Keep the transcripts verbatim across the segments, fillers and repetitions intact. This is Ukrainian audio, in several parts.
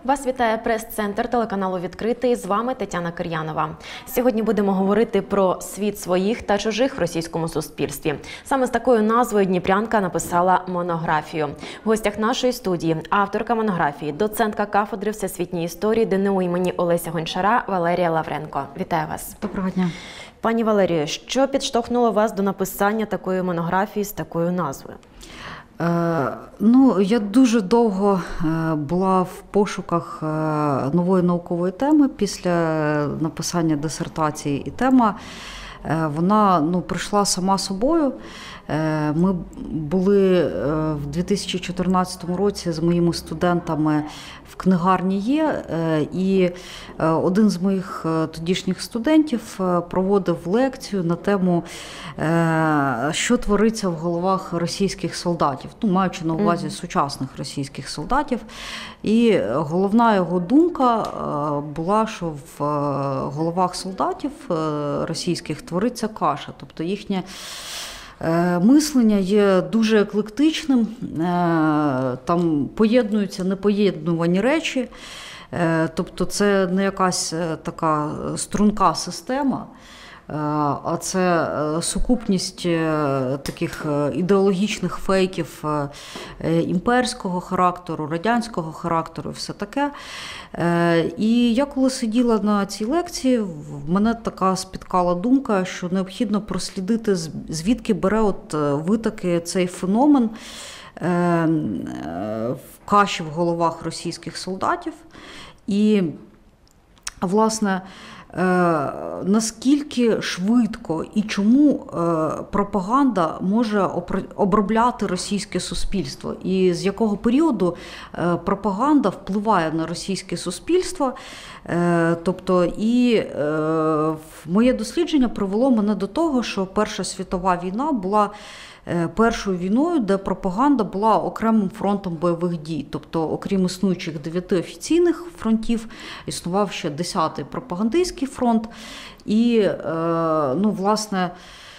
Вас вітає прес-центр телеканалу «Відкритий». З вами Тетяна Кир'янова. Сьогодні будемо говорити про світ своїх та чужих в російському суспільстві. Саме з такою назвою дніпрянка написала монографію. В гостях нашої студії авторка монографії, доцентка кафедри всесвітньої історії ДНУ імені Олеся Гончара Валерія Лавренко. Вітаю вас. Доброго дня. Пані Валерію, що підштовхнуло вас до написання такої монографії з такою назвою? Е, ну, я дуже довго була в пошуках нової наукової теми після написання дисертації. І тема, вона ну, прийшла сама собою. Ми були в дві тисячі чотирнадцятому році з моїми студентами в книгарні Є, і один з моїх тодішніх студентів проводив лекцію на тему, що твориться в головах російських солдатів, ну, маючи на увазі mm-hmm. сучасних російських солдатів. І головна його думка була, що в головах солдатів російських твориться каша, тобто їхнє мислення є дуже еклектичним, там поєднуються непоєднувані речі, тобто це не якась така струнка система, а це сукупність таких ідеологічних фейків імперського характеру, радянського характеру і все таке. І я коли сиділа на цій лекції, в мене така спіткала думка, що необхідно прослідити, звідки бере от витоки цей феномен в каші в головах російських солдатів. І, власне, наскільки швидко і чому пропаганда може обробляти російське суспільство, і з якого періоду пропаганда впливає на російське суспільство. Тобто, і моє дослідження привело мене до того, що Перша світова війна була першою війною, де пропаганда була окремим фронтом бойових дій. Тобто, окрім існуючих дев'яти офіційних фронтів, існував ще десятий пропагандистський фронт. І, ну, власне,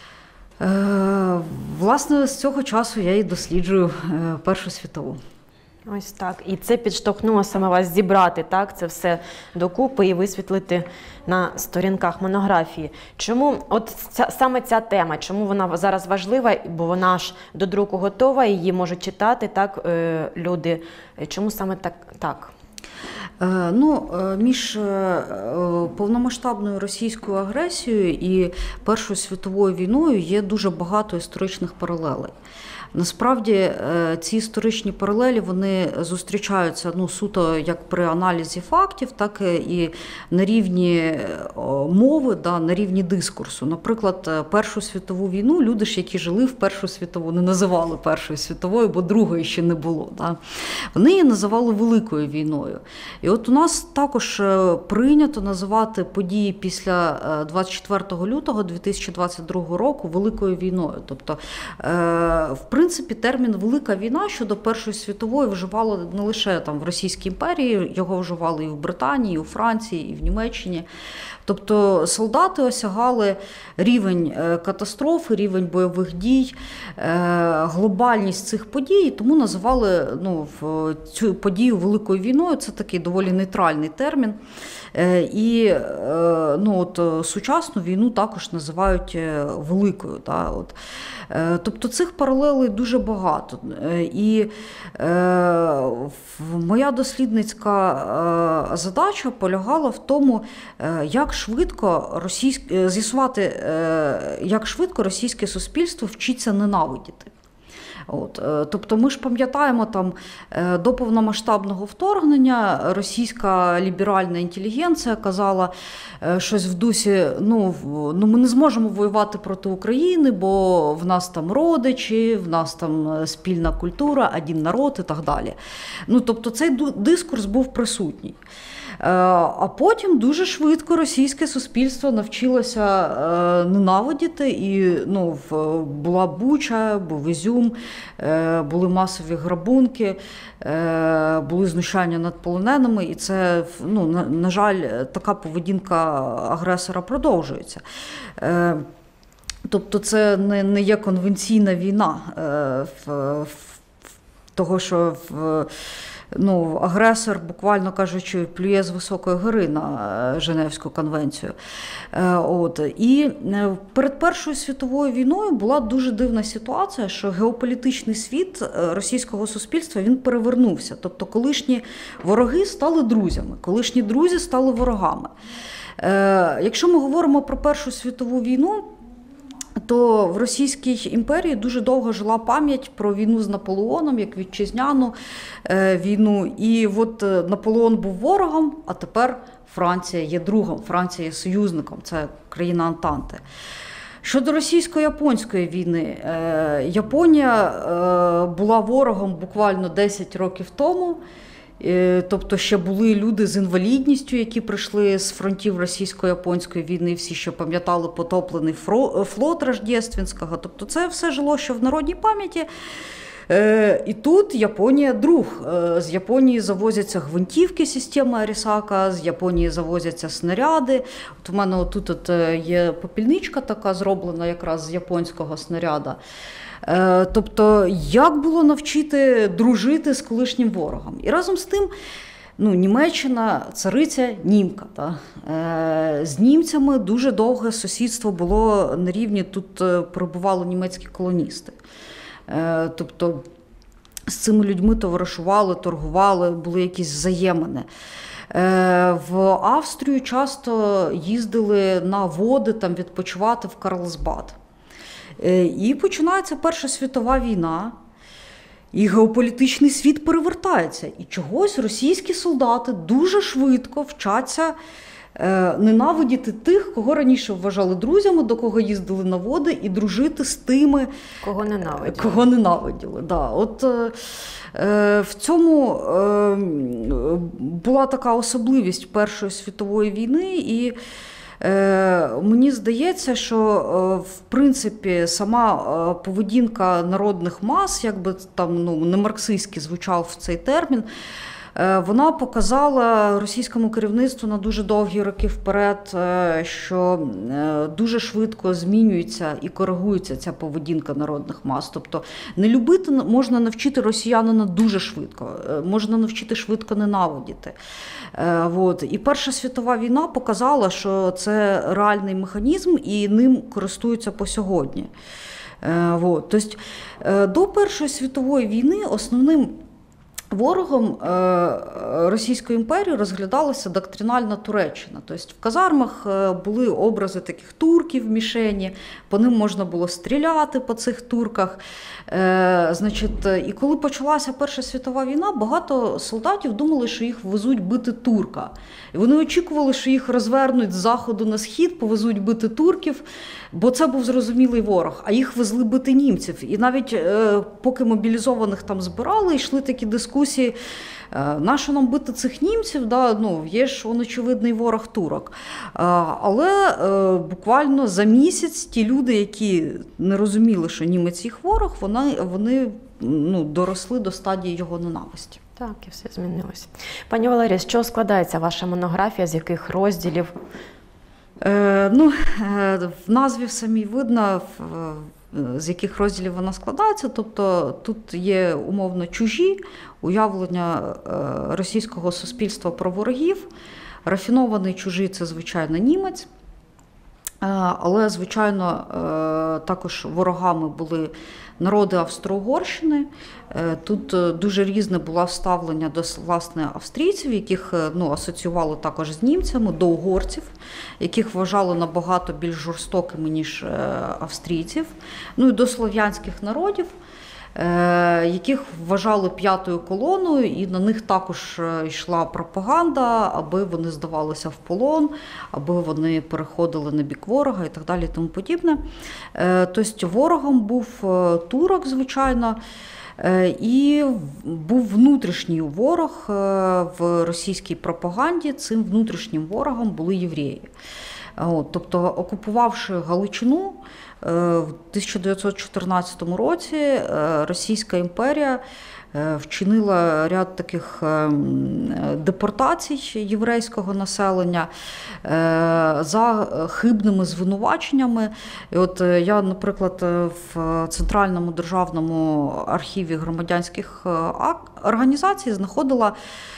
власне, з цього часу я і досліджую Першу світову. Ось так. І це підштовхнуло саме вас зібрати, так, це все докупи і висвітлити на сторінках монографії. Чому от ця, саме ця тема, чому вона зараз важлива, бо вона ж до друку готова, її можуть читати, так, люди. Чому саме так? так? Ну, між повномасштабною російською агресією і Першою світовою війною є дуже багато історичних паралелей. Насправді, ці історичні паралелі, вони зустрічаються, ну, суто як при аналізі фактів, так і на рівні мови, да, на рівні дискурсу. Наприклад, Першу світову війну люди ж, які жили в Першу світову, не називали Першою світовою, бо Другої ще не було. Да. Вони її називали Великою війною. І от у нас також прийнято називати події після двадцять четвертого лютого дві тисячі двадцять другого року Великою війною. Тобто, в В принципі, термін «Велика війна» щодо Першої світової вживало не лише там в Російській імперії, його вживали і в Британії, і у Франції, і в Німеччині. Тобто солдати осягали рівень катастрофи, рівень бойових дій, глобальність цих подій, тому називали, ну, цю подію Великою війною. Це такий доволі нейтральний термін. І, ну, от, сучасну війну також називають великою. Да, от. Тобто цих паралелей дуже багато. І моя дослідницька задача полягала в тому, як швидко російське, з'ясувати, як швидко російське суспільство вчиться ненавидіти. От, тобто ми ж пам'ятаємо, там до повномасштабного вторгнення російська ліберальна інтелігенція казала щось в дусі, ну, ну ми не зможемо воювати проти України, бо в нас там родичі, в нас там спільна культура, один народ і так далі. Ну, тобто цей дискурс був присутній. А потім дуже швидко російське суспільство навчилося ненавидіти, і, ну, була Буча, був Ізюм, були масові грабунки, були знущання над полоненими, і це, ну, на, на жаль, така поведінка агресора продовжується. Тобто це не, не є конвенційна війна в, в того, що в, ну, агресор, буквально кажучи, плює з високої гори на Женевську конвенцію. От. І перед Першою світовою війною була дуже дивна ситуація, що геополітичний світ російського суспільства, він перевернувся. Тобто колишні вороги стали друзями, колишні друзі стали ворогами. Якщо ми говоримо про Першу світову війну, то в Російській імперії дуже довго жила пам'ять про війну з Наполеоном, як вітчизняну війну. І от Наполеон був ворогом, а тепер Франція є другом, Франція є союзником, це країна Антанти. Щодо російсько-японської війни, Японія була ворогом буквально десять років тому. Тобто ще були люди з інвалідністю, які прийшли з фронтів російсько-японської війни, всі ще пам'ятали потоплений флот Рождественського. Тобто це все жило ще в народній пам'яті. І тут Японія друг. З Японії завозяться гвинтівки системи Арісака, з Японії завозяться снаряди. От у мене отут от є попільничка така, зроблена якраз з японського снаряда. Тобто, як було навчити дружити з колишнім ворогом? І разом з тим, ну, Німеччина – цариця німка. Та? З німцями дуже довге сусідство було на рівні, тут перебували німецькі колоністи. Тобто, з цими людьми товаришували, торгували, були якісь взаємини. В Австрію часто їздили на води, там, відпочивати в Карлсбад. І починається Перша світова війна, і геополітичний світ перевертається. І чогось російські солдати дуже швидко вчаться ненавидіти тих, кого раніше вважали друзями, до кого їздили на води, і дружити з тими, кого ненавиділи. Кого ненавиділи. Да. От, е, в цьому е, була така особливість Першої світової війни, і мені здається, що, в принципі, сама поведінка народних мас, як би там, ну, не марксистськи звучав цей термін, вона показала російському керівництву на дуже довгі роки вперед, що дуже швидко змінюється і коригується ця поведінка народних мас. Тобто не любити можна навчити росіянина дуже швидко, можна навчити швидко ненавидіти. От. І Перша світова війна показала, що це реальний механізм і ним користуються по сьогодні. От. Тобто до Першої світової війни основним ворогом Російської імперії розглядалася доктринальна Туреччина. Тобто в казармах були образи таких турків в мішені, по ним можна було стріляти по цих турках. Значить, і коли почалася Перша світова війна, багато солдатів думали, що їх везуть бити турка. І вони очікували, що їх розвернуть з заходу на схід, повезуть бити турків, бо це був зрозумілий ворог, а їх везли бити німців. І навіть поки мобілізованих там збирали, йшли такі дискусії, нащо нам бити цих німців, да? Ну, є ж он очевидний ворог турок. Але буквально за місяць ті люди, які не розуміли, що німець їх ворог, вони, вони ну, доросли до стадії його ненависті. Так, і все змінилось. Пані Валерія, з чого складається ваша монографія, з яких розділів? Е, ну, в назві самій видно, з яких розділів вона складається. Тобто тут є умовно чужі уявлення російського суспільства про ворогів. Рафінований чужий – це, звичайно, німець. Але, звичайно, також ворогами були народи Австро-Угорщини. Тут дуже різне було ставлення до, власне, австрійців, яких, ну, асоціювали також з німцями, до угорців, яких вважали набагато більш жорстокими, ніж австрійців, ну і до слов'янських народів, яких вважали п'ятою колоною, і на них також йшла пропаганда, аби вони здавалися в полон, аби вони переходили на бік ворога і так далі, і тому подібне. Тобто ворогом був турок, звичайно, і був внутрішній ворог в російській пропаганді. Цим внутрішнім ворогом були євреї. От, тобто, окупувавши Галичину, в тисяча дев'ятсот чотирнадцятому році Російська імперія вчинила ряд таких депортацій єврейського населення за хибними звинуваченнями. І от я, наприклад, в Центральному державному архіві громадянських організацій знаходила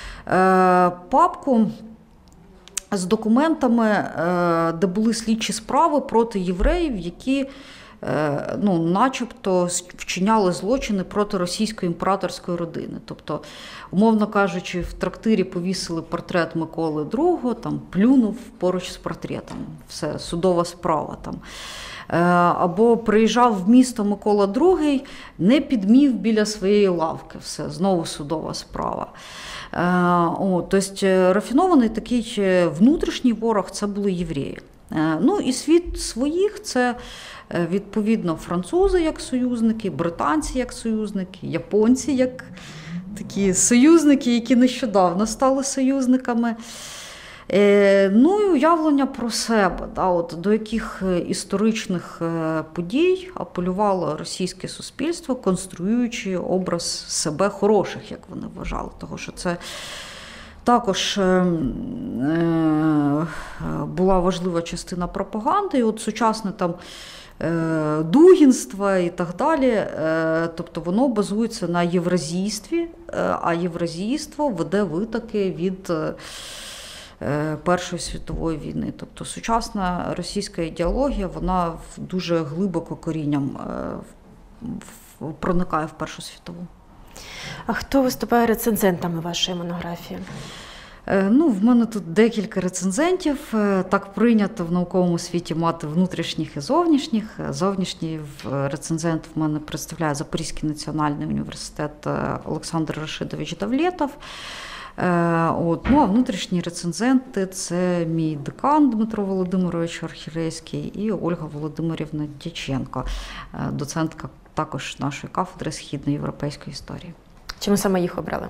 папку з документами, де були слідчі справи проти євреїв, які ну, начебто вчиняли злочини проти російської імператорської родини. Тобто, умовно кажучи, в трактирі повісили портрет Миколи другого, там плюнув поруч з портретом. Все, судова справа там. Або приїжджав в місто Микола другий, не підмів біля своєї лавки. Все, знову судова справа. О, тобто, рафінований такий внутрішній ворог – це були євреї. Ну і світ своїх – це, відповідно, французи як союзники, британці як союзники, японці як такі союзники, які нещодавно стали союзниками. Ну і уявлення про себе, да, от, до яких історичних подій апелювало російське суспільство, конструюючи образ себе хороших, як вони вважали. Того, що це також е, була важлива частина пропаганди. І от сучасне там е, дугінство і так далі, е, тобто воно базується на євразійстві, е, а євразійство веде витоки від е, Першої світової війни. Тобто сучасна російська ідеологія, вона дуже глибоко корінням проникає в Першу світову. А хто виступає рецензентами вашої монографії? Ну, в мене тут декілька рецензентів. Так прийнято в науковому світі мати внутрішніх і зовнішніх. Зовнішній рецензент в мене представляє Запорізький національний університет Олександр Рашидович Давлетов. От, ну, а внутрішні рецензенти – це мій декан Дмитро Володимирович Архірейський і Ольга Володимирівна Дяченко, доцентка також нашої кафедри східноєвропейської історії. Чому саме їх обрали?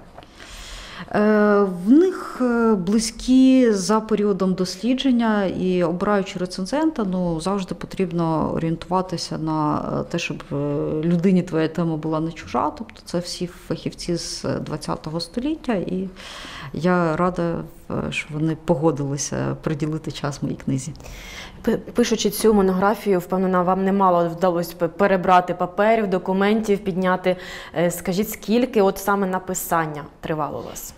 В них близькі за періодом дослідження, і обираючи рецензента, ну, завжди потрібно орієнтуватися на те, щоб людині твоя тема була не чужа, тобто це всі фахівці з ХХ століття, і я рада, що вони погодилися приділити час моїй книзі. Пишучи цю монографію, впевнена, вам немало вдалося перебрати паперів, документів, підняти. Скажіть, скільки от саме написання тривало у вас?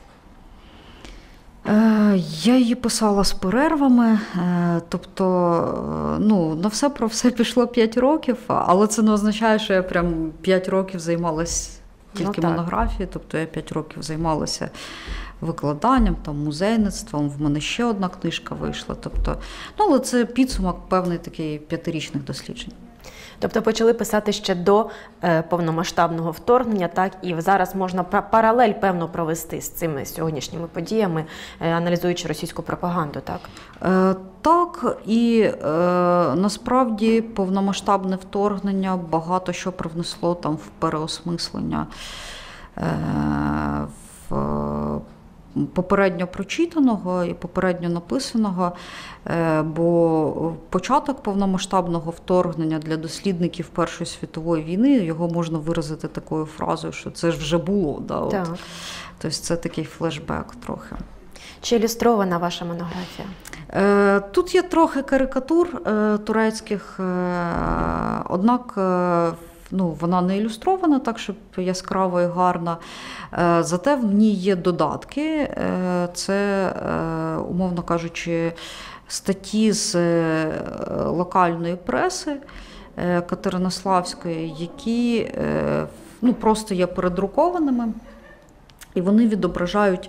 Я її писала з перервами, тобто, ну, на все про все пішло п'ять років, але це не означає, що я прям п'ять років займалася тільки ну, монографією, тобто я п'ять років займалася викладанням, там, музейництвом, в мене ще одна книжка вийшла, тобто, ну, але це підсумок певний такий п'ятирічних досліджень. Тобто почали писати ще до е, повномасштабного вторгнення, так, і зараз можна паралель, певно, провести з цими сьогоднішніми подіями, е, аналізуючи російську пропаганду, так? Е, так, і е, насправді повномасштабне вторгнення багато що привнесло там в переосмислення е, в попередньо прочитаного і попередньо написаного, бо початок повномасштабного вторгнення для дослідників Першої світової війни, його можна виразити такою фразою, що це ж вже було. Да, от. Тобто це такий флешбек трохи. Чи ілюстрована ваша монографія? Тут є трохи карикатур турецьких, однак ну, вона не ілюстрована так, щоб яскраво і гарна. Зате в ній є додатки. Це, умовно кажучи, статті з локальної преси Катеринославської, які ну, просто є передрукованими, і вони відображають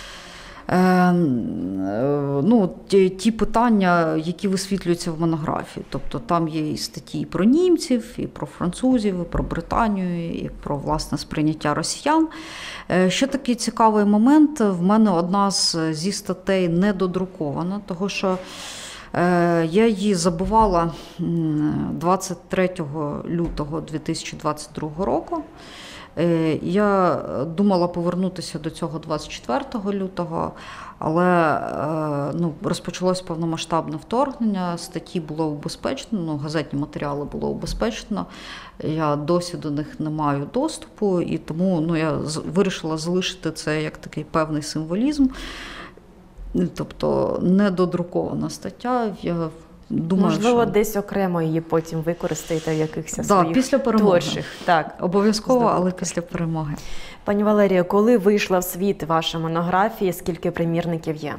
ну, ті, ті питання, які висвітлюються в монографії. Тобто там є і статті і про німців, і про французів, і про Британію, і про, власне, сприйняття росіян. Ще такий цікавий момент. В мене одна з, зі статей не додрукована, того що Я її забувала двадцять третього лютого дві тисячі двадцять другого року. Я думала повернутися до цього двадцять четвертого лютого, але ну, розпочалось повномасштабне вторгнення, статті було убезпечено, ну, газетні матеріали було убезпечено, я досі до них не маю доступу, і тому ну, я вирішила залишити це як такий певний символізм, тобто недодрукована стаття. Я думаю, можливо, що... десь окремо її потім використаєте в якихось да, своїх після перемоги. Творчих. Так, обов'язково, здобуток. але після перемоги. Пані Валерія, коли вийшла в світ ваша монографія, скільки примірників є?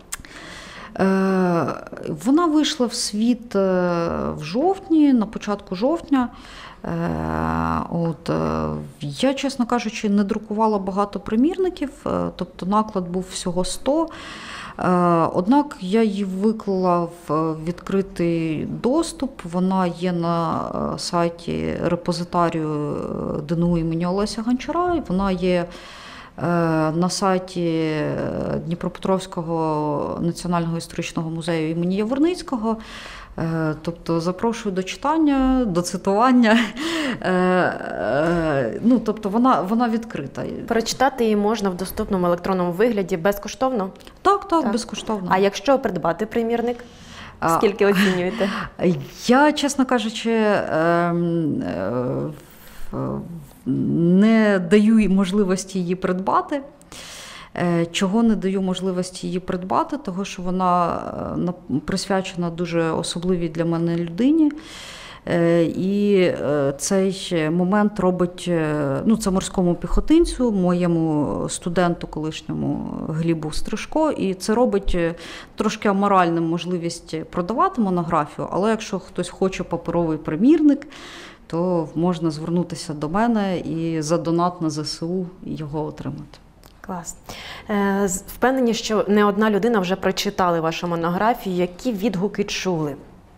Е, вона вийшла в світ в жовтні, на початку жовтня. Е, от, е, я, чесно кажучи, не друкувала багато примірників, е, тобто наклад був всього сто. Однак я її виклала в відкритий доступ, вона є на сайті репозитарію де ен у імені Олеся Гончара, і вона є на сайті Дніпропетровського національного історичного музею імені Яворницького. Тобто запрошую до читання, до цитування. Ну, тобто вона, вона відкрита. Прочитати її можна в доступному електронному вигляді безкоштовно? Так, так, так. безкоштовно. А якщо придбати примірник, скільки а, оцінюєте? Я, чесно кажучи, не даю можливості її придбати. Чого не даю можливості її придбати, того що вона присвячена дуже особливій для мене людині. І цей момент робить, ну це морському піхотинцю, моєму студенту колишньому Глібу Стрижко, і це робить трошки аморальним можливість продавати монографію, але якщо хтось хоче паперовий примірник, то можна звернутися до мене і за донат на зе се у його отримати. Клас. Е, впевнені, що не одна людина вже прочитали вашу монографію. Які відгуки чули?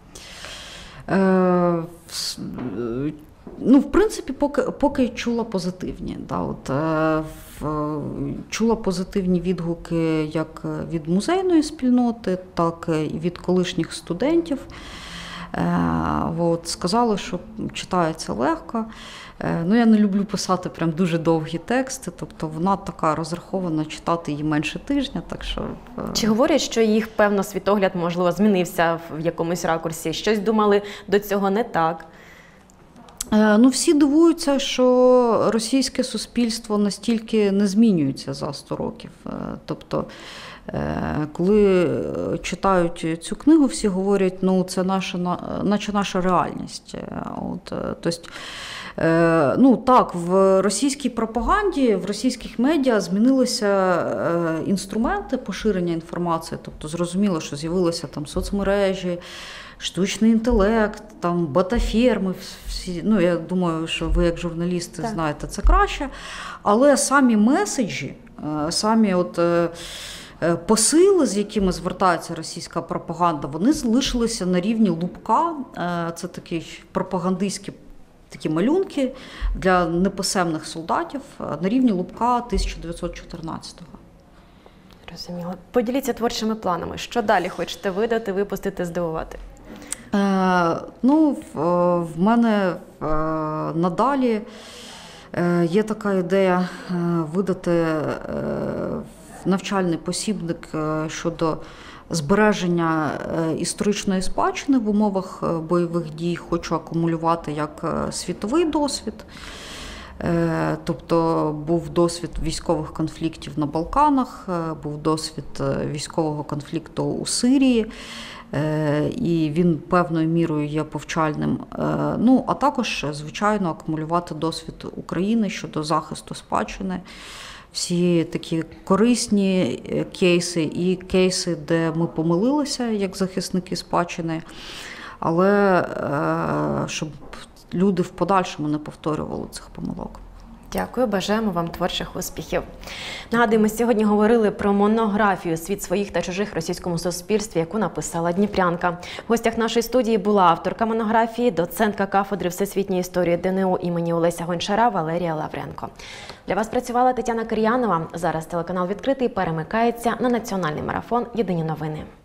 Е, ну, в принципі, поки, поки чула позитивні. Да, от, е, в, чула позитивні відгуки як від музейної спільноти, так і від колишніх студентів. Е, от, сказали, що читається легко. Ну, я не люблю писати прям дуже довгі тексти, тобто вона така розрахована читати її менше тижня, так що... Чи говорять, що їх, певно, світогляд, можливо, змінився в якомусь ракурсі? Щось думали до цього не так? Ну, всі дивуються, що російське суспільство настільки не змінюється за сто років. Тобто, коли читають цю книгу, всі говорять, ну, це наша, наче наша реальність. От, тобто, ну так, в російській пропаганді, в російських медіа змінилися інструменти поширення інформації, тобто зрозуміло, що з'явилися там соцмережі, штучний інтелект, там ботаферми, всі, ну я думаю, що ви як журналісти так. знаєте це краще, але самі меседжі, самі от посили, з якими звертається російська пропаганда, вони залишилися на рівні лупка, це такий пропагандистський такі малюнки для неписемних солдатів на рівні лупка тисяча дев'ятсот чотирнадцятого. Розуміло. Поділіться творчими планами. Що далі хочете видати, випустити, здивувати? Е, ну, в, в мене е, надалі е, є така ідея е, видати е, навчальний посібник е, щодо збереження історичної спадщини в умовах бойових дій. Хочу акумулювати як світовий досвід. Тобто був досвід військових конфліктів на Балканах, був досвід військового конфлікту у Сирії, і він певною мірою є повчальним. Ну, а також, звичайно, акумулювати досвід України щодо захисту спадщини. Всі такі корисні кейси і кейси, де ми помилилися як захисники спадщини, але щоб люди в подальшому не повторювали цих помилок. Дякую, бажаємо вам творчих успіхів. Нагадую, ми сьогодні говорили про монографію «Світ своїх та чужих в російському суспільстві», яку написала дніпрянка. В гостях нашої студії була авторка монографії, доцентка кафедри всесвітньої історії де ен у імені Олеся Гончара Валерія Лавренко. Для вас працювала Тетяна Кир'янова. Зараз телеканал «Відкритий» перемикається на національний марафон «Єдині новини».